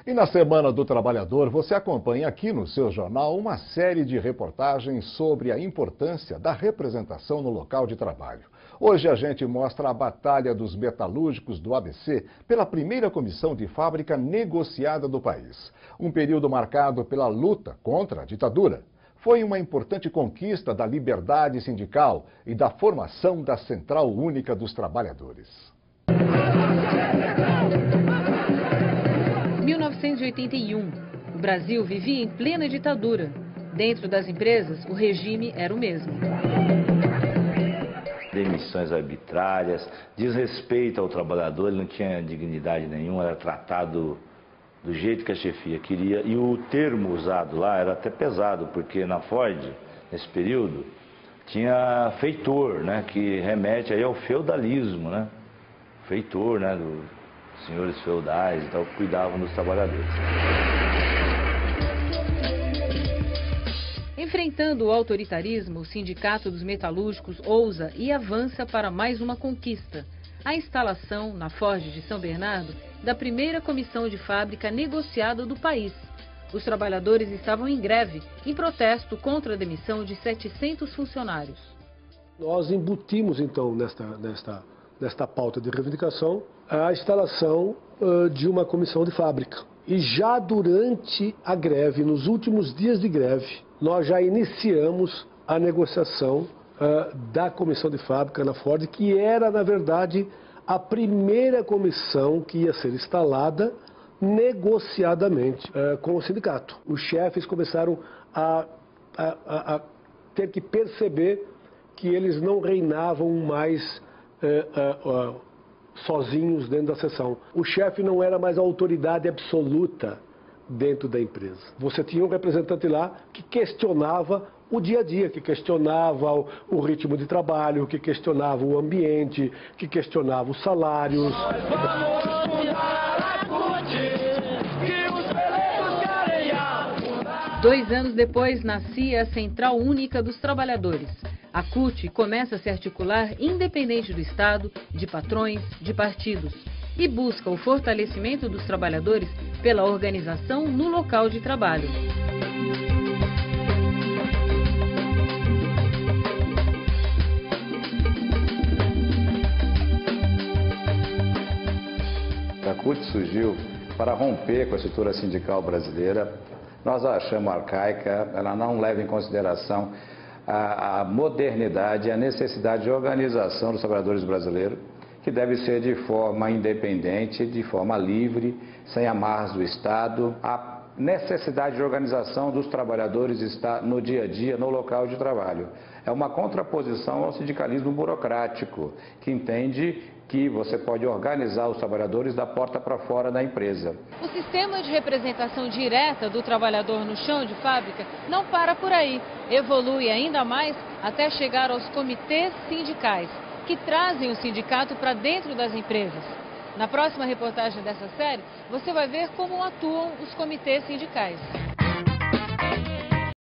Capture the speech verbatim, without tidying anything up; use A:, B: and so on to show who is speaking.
A: E na Semana do Trabalhador, você acompanha aqui no seu jornal uma série de reportagens sobre a importância da representação no local de trabalho. Hoje a gente mostra a batalha dos metalúrgicos do A B C pela primeira comissão de fábrica negociada do país. Um período marcado pela luta contra a ditadura. Foi uma importante conquista da liberdade sindical e da formação da Central Única dos Trabalhadores.
B: mil novecentos e oitenta e um. O Brasil vivia em plena ditadura. Dentro das empresas, o regime era o mesmo.
C: Demissões arbitrárias, desrespeito ao trabalhador, ele não tinha dignidade nenhuma, era tratado do jeito que a chefia queria. E o termo usado lá era até pesado, porque na Ford, nesse período, tinha feitor, né, que remete aí ao feudalismo, né? Feitor, né, do senhores feudais e tal, que cuidavam dos trabalhadores.
B: Enfrentando o autoritarismo, o Sindicato dos Metalúrgicos ousa e avança para mais uma conquista. A instalação, na Ford de São Bernardo, da primeira comissão de fábrica negociada do país. Os trabalhadores estavam em greve, em protesto contra a demissão de setecentos funcionários.
D: Nós embutimos, então, nesta, nesta, nesta pauta de reivindicação, a instalação uh, de uma comissão de fábrica. E já durante a greve, nos últimos dias de greve, nós já iniciamos a negociação uh, da comissão de fábrica na Ford, que era, na verdade, a primeira comissão que ia ser instalada negociadamente uh, com o sindicato. Os chefes começaram a, a, a, a ter que perceber que eles não reinavam mais uh, uh, uh, sozinhos dentro da seção. O chefe não era mais a autoridade absoluta dentro da empresa. Você tinha um representante lá que questionava o dia a dia, que questionava o, o ritmo de trabalho, que questionava o ambiente, que questionava os salários.
B: Dois anos depois, nascia a Central Única dos Trabalhadores. A C U T começa a se articular independente do Estado, de patrões, de partidos, e busca o fortalecimento dos trabalhadores pela organização no local de trabalho.
E: A C U T surgiu para romper com a estrutura sindical brasileira. Nós a achamos arcaica, ela não leva em consideração a, a modernidade e a necessidade de organização dos trabalhadores brasileiros, que deve ser de forma independente, de forma livre, sem amarras do Estado. A necessidade de organização dos trabalhadores está no dia a dia, no local de trabalho. É uma contraposição ao sindicalismo burocrático, que entende que você pode organizar os trabalhadores da porta para fora da empresa.
B: O sistema de representação direta do trabalhador no chão de fábrica não para por aí. Evolui ainda mais até chegar aos comitês sindicais, que trazem o sindicato para dentro das empresas. Na próxima reportagem dessa série, você vai ver como atuam os comitês sindicais.